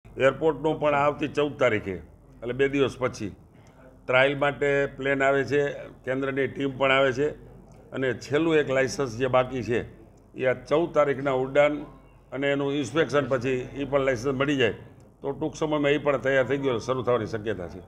એરપોર્ટનું પણ આવતી 14 તારીખે એટલે 2 દિવસ પછી ટ્રાયલ માટે પ્લેન આવે છે, કેન્દ્રની ટીમ પણ આવે છે અને છેલ્લું એક લાઇસન્સ જે બાકી છે એ આ 14 તારીખના ઉડાન અને એનું ઇન્સ્પેક્શન પછી એ પણ લાઇસન્સ મળી જાય તો ટૂંક સમયમાં એ પણ તૈયાર થઈ ગયો શરૂ થવાની શક્યતા છે।